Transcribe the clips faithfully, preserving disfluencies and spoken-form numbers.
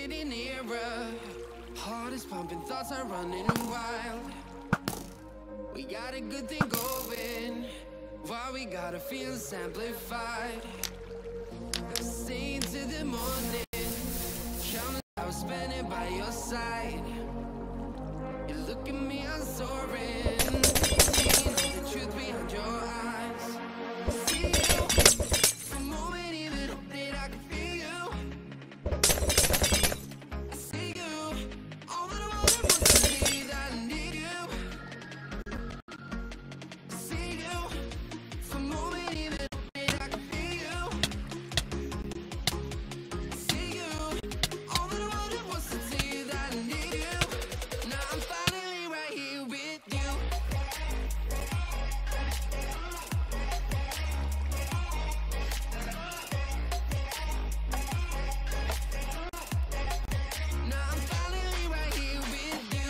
getting nearer. Heart is pumping, thoughts are running wild. We got a good thing going. Why we gotta feel amplified. Staying to the morning. Counting hours spending by your side. You look at me, I'm soaring. Seeing all the truth behind your eyes. See you. For a moment, even hope that I can feel you. I see you. All that I wanted was to see that I need you. I see you. For a moment, even hope that I can feel you. I see you. All that I wanted was to see that I need you. Now I'm finally right here with you. Now I'm finally right here with you.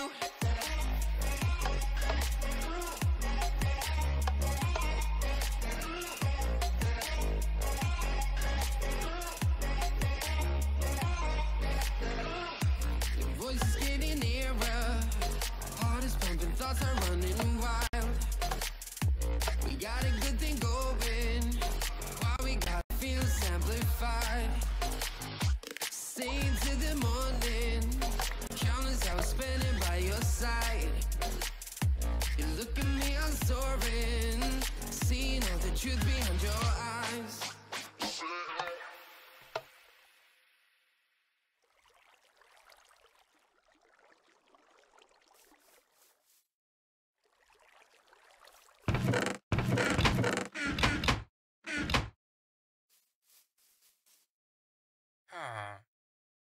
Your voice is getting nearer. Heart is pumping, thoughts are running wild. We got a good thing going. Why we gotta feel amplified. Staying to the morning. Countless hours spending by your side. You look at me, I'm soaring. Seeing all the truth behind your eyes. Huh.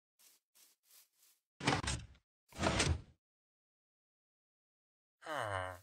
Huh.